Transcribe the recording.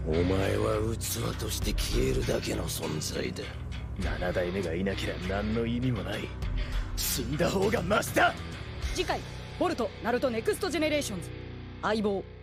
お前は器として消えるだけの存在だ。 7代目がいなけりゃ何の意味もない。死んだ方がマシだ。 次回ボルトナルトネクストジェネレーションズ相棒